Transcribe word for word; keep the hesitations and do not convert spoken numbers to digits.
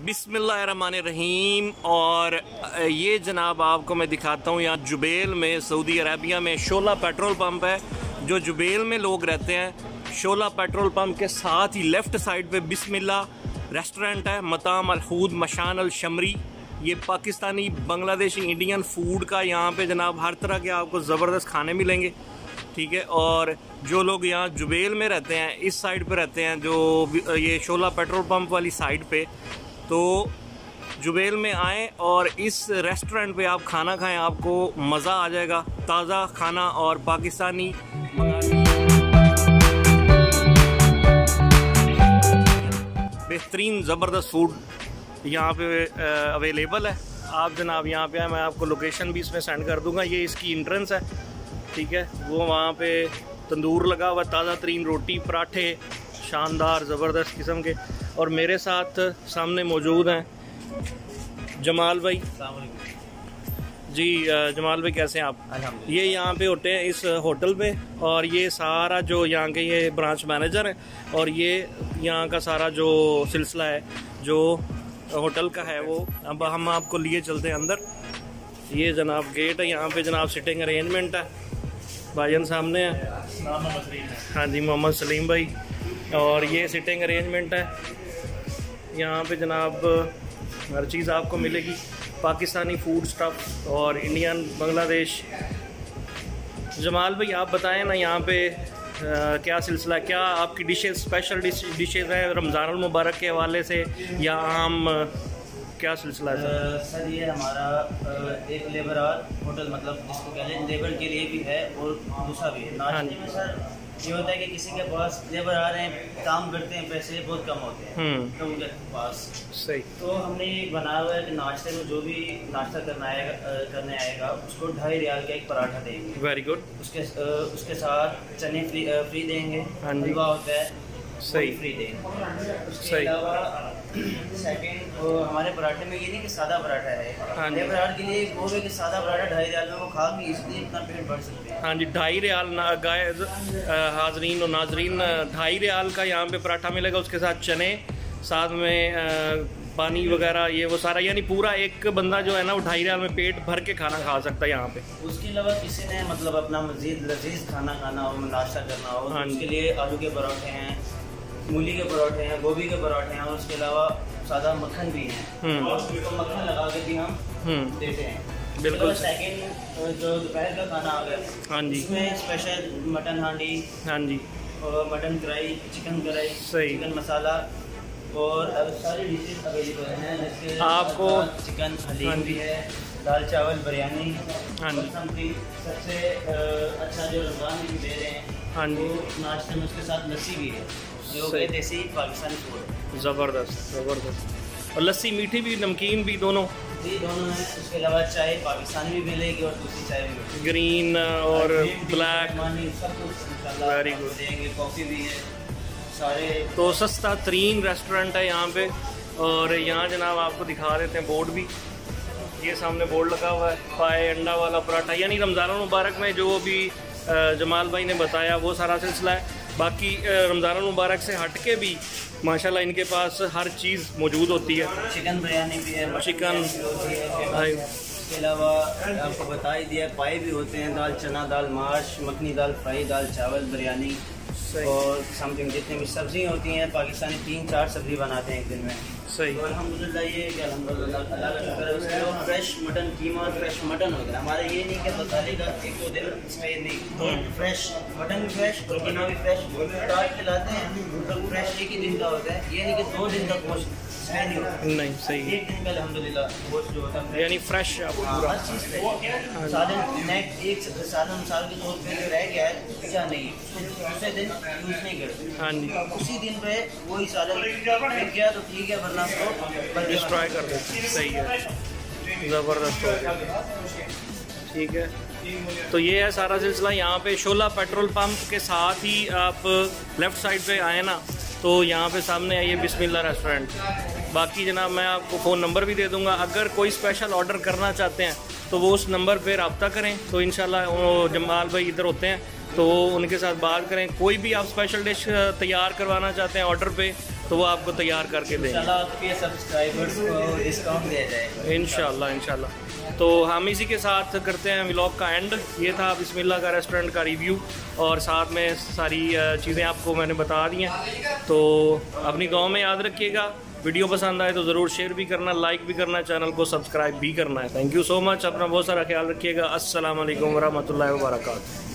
बिस्मिल्लाहिर्रहमानिर्रहीम। और ये जनाब आपको मैं दिखाता हूँ, यहाँ जुबैल में सऊदी अरेबिया में शोला पेट्रोल पंप है। जो जुबैल में लोग रहते हैं, शोला पेट्रोल पंप के साथ ही लेफ़्ट साइड पे बिस्मिल्लाह रेस्टोरेंट है, मताम अल-हूद मशान अल-शमरी। ये पाकिस्तानी, बांग्लादेशी, इंडियन फूड का यहाँ पे जनाब हर तरह के आपको ज़बरदस्त खाने मिलेंगे, ठीक है। और जो लोग यहाँ जुबैल में रहते हैं, इस साइड पे रहते हैं, जो ये शोला पेट्रोल पंप वाली साइड पे, तो जुबैल में आएँ और इस रेस्टोरेंट पे आप खाना खाएं, आपको मज़ा आ जाएगा। ताज़ा खाना और पाकिस्तानी बेहतरीन ज़बरदस्त फूड यहाँ पे अवेलेबल है। आप जनाब यहाँ पे आए, मैं आपको लोकेशन भी इसमें सेंड कर दूँगा। ये इसकी इंट्रेंस है, ठीक है। वो वहाँ पे तंदूर लगा हुआ, ताज़ा तरीन रोटी, पराठे शानदार ज़बरदस्त किस्म के। और मेरे साथ सामने मौजूद हैं जमाल भाई। जी जमाल भाई, कैसे हैं आप? ये यहाँ पे होते हैं इस होटल पे, और ये सारा जो यहाँ के ये ब्रांच मैनेजर हैं, और ये यहाँ का सारा जो सिलसिला है जो होटल का है, वो अब हम आपको लिए चलते हैं अंदर। ये जनाब गेट है, यहाँ पे जनाब सिटिंग अरेंजमेंट है, भाईजान सामने है। हाँ जी, मोहम्मद सलीम भाई। और ये सिटिंग अरेंजमेंट है, यहाँ पे जनाब हर चीज़ आपको मिलेगी, पाकिस्तानी फूड स्टफ और इंडियन, बांग्लादेश। जमाल भाई आप बताएं ना, यहाँ पे आ, क्या सिलसिला, क्या आपकी डिशेस, स्पेशल डिशेस हैं रमज़ान मुबारक के हवाले से, या आम क्या सिलसिला है? सर सर ये हमारा एक लेबर आर होटल, मतलब जिसको कहते हैं लेबर के लिए भी है और दूसरा भी है। नाश्ते में सर ये होता है कि किसी के पास लेबर आ रहे हैं, काम करते हैं, पैसे बहुत कम होते हैं तो उनके पास सही, तो हमने बनाया हुआ है कि नाश्ते में जो भी नाश्ता करना आएगा करने आएगा उसको ढाई रियाल का एक पराठा देंगे। Very good. उसके उसके साथ चने फ्री फ्री देंगे, हलवा होता है सही फ्री देंगे। उसके अलावा सेकंड हमारे पराठे में ये नहीं कि सादा पराठा है, लेबर आर के लिए वो है कि सादा पराठा ढाई रियाल में वो खा के इसलिए इतना पेट भर सकते हैं। हाँ जी, ढाई रियाल ना गाय हाजरीन और नाजरीन, ढाई रियाल का यहाँ पे पराठा मिलेगा, उसके साथ चने, साथ में आ, पानी वगैरह, ये वो सारा, यानी पूरा एक बंदा जो है ना वो ढाई रियाल में पेट भर के खाना खा सकता है यहाँ पे। उसके अलावा किसी ने मतलब अपना मजीद लजीज खाना खाना हो, नाश्ता करना हो, तो उसके लिए आलू के पराठे हैं, मूली के पराठे हैं, गोभी के पराठे हैं, और उसके अलावा सादा मक्खन भी है, और उसको मक्खन लगा के भी हम देते हैं। बिल्कुल। सेकंड जो दोपहर का खाना आ गया, हाँ जी, इसमें स्पेशल मटन हांडी, हाँ जी, और मटन कढ़ाई, चिकन कढ़ाई, चिकन मसाला, और अब सारी डिशेज अवेलेबल हैं, जैसे आपको चिकन हलीम भी है, दाल चावल बिरयानी, हाँ जी, समथिंग सबसे अच्छा जो रमज़ान भी दे रहे हैं, हाँ जी, नाश्ते में उसके साथ लस्सी भी है, जो कि देसी पाकिस्तानी फूड है। ज़बरदस्त ज़बरदस्त। और लस्सी मीठी भी, नमकीन भी, दोनों जी दोनों हैं। उसके अलावा चाय पाकिस्तानी भी मिलेगी और दूसरी चाय भी मिलेगी, ग्रीन और ब्लैक, सब कुछ वेरी गुड देंगे। कॉफ़ी भी है, सारे। तो सस्ता तरीन रेस्टोरेंट है यहाँ पे। और यहाँ जनाब आपको दिखा देते हैं बोर्ड भी, ये सामने बोर्ड लगा हुआ है, पाए अंडा वाला पराठा, यानी रमज़ान मुबारक में जो भी जमाल भाई ने बताया वो सारा सिलसिला है। बाकी रमज़ान मुबारक से हट के भी माशाल्लाह इनके पास हर चीज़ मौजूद होती है। चिकन बिरयानी भी है, चिकन, इसके अलावा आपको बता ही दिया पाए भी होते हैं, दाल चना, दाल माश, मखनी दाल फ्राई, दाल चावल बिरयानी, और समथिंग जितनी भी सब्ज़ी होती हैं पाकिस्तानी, तीन चार सब्ज़ी बनाते हैं एक दिन में। सही। और अल्हम्दुलिल्लाह ये कि अल्हम्दुलिल्लाह अल्लाह का शुक्र है, उसके बाद फ्रेश मटन कीमा और फ्रेश मटन होता है हमारे। ये नहीं कि मसाले का एक दो दिन इसमें नहीं, तो फ्रेश मटन भी फ्रेश और कीमा भी फ्रेश काट के लाते हैं, तो फ्रेश एक ही दिन का होता है। ये नहीं कि दो दिन तक गोश्त नहीं होता, नहीं सही, एक दिन का अल्हम्दुलिल्लाह गोश्त जो होता है यानी फ्रेश पूरा हर चीज़ फ्रेश। सालन नेट एक सालन साल के तौर पर जो रह गया है क्या नहीं, दूसरे दिन यूज़ नहीं करते, हाँ जी, उसी दिन पे वही सालन बिक गया तो ठीक है, वरना तो डिस्ट्रॉय कर देते। सही है, ज़बरदस्त हो गया, ठीक है। तो ये है सारा सिलसिला। यहाँ पे शोला पेट्रोल पंप के साथ ही आप लेफ़्ट साइड पे आए ना, तो यहाँ पे सामने है ये बिस्मिल्लाह रेस्टोरेंट। बाकी जनाब मैं आपको फ़ोन नंबर भी दे दूँगा, अगर कोई स्पेशल ऑर्डर करना चाहते हैं तो वो उस नंबर पे रब्ता करें, तो इंशाल्लाह वो जमाल भाई इधर होते हैं तो उनके साथ बात करें। कोई भी आप स्पेशल डिश तैयार करवाना चाहते हैं ऑर्डर पे तो वो आपको तैयार करके देंगे। इंशाल्लाह आपके सब्सक्राइबर्स को डिस्काउंट दिया जाएगा इंशाल्लाह इंशाल्लाह। तो हम इसी के साथ करते हैं व्लॉग का एंड। ये था बिस्मिल्लाह का रेस्टोरेंट का रिव्यू और साथ में सारी चीज़ें आपको मैंने बता दी हैं। तो अपनी गाँव में याद रखिएगा, वीडियो पसंद आए तो ज़रूर शेयर भी करना, लाइक भी करना, चैनल को सब्सक्राइब भी करना है। थैंक यू सो मच, अपना बहुत सारा ख्याल रखिएगा। अस्सलाम वालेकुम वरहमतुल्लाहि वबरकातुहू।